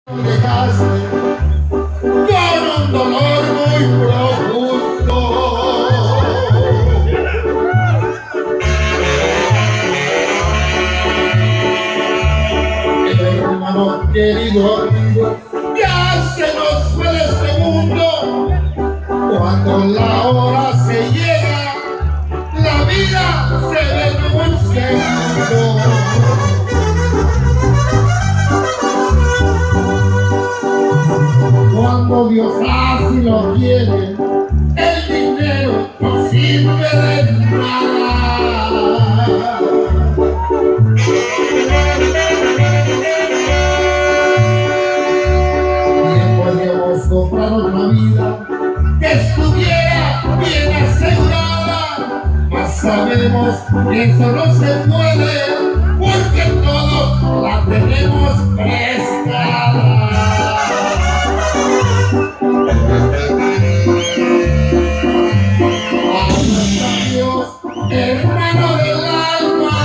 dejaste con un dolor muy profundo. Hermano querido amigo, ya se nos fue de este mundo. Cuando la hora se llega, la vida se ve en un segundo. Cuando Dios así lo quiere, el dinero no sirve de nada. Y podríamos comprar otra vida que estuviera bien asegurada, mas sabemos que eso no se puede, porque todos la tenemos prestada. Dios, hermano del alma,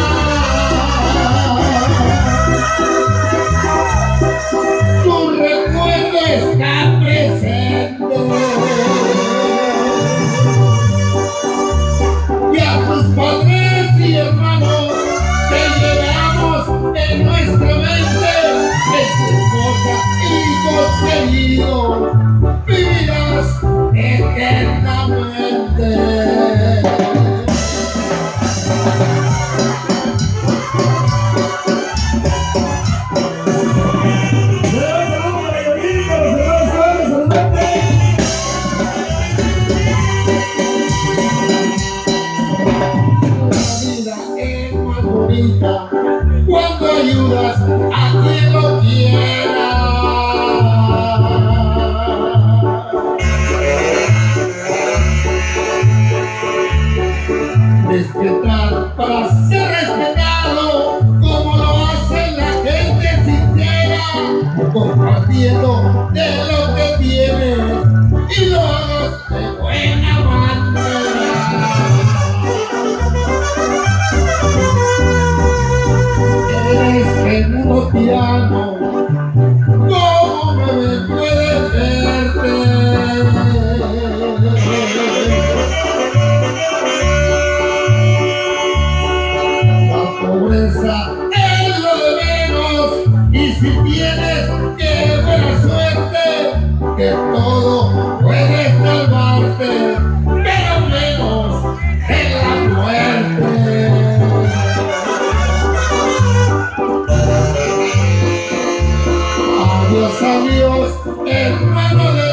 tu recuerdo está presente, y a tus padres y hermanos te llevamos en nuestra mente, en tu esposa, hijos queridos, vivirás eternamente. Cuando ayudas a quien lo quiera, respetar para ser respetado, como lo hace la gente sincera, compartiendo de lo que tienes y lo hagas de buena manera. El mundo tirano, ¿cómo me puede verte? La pobreza es lo de menos, y si tienes que buena suerte, que todo puede salvarte, pero menos de la muerte. Adiós, adiós, hermano de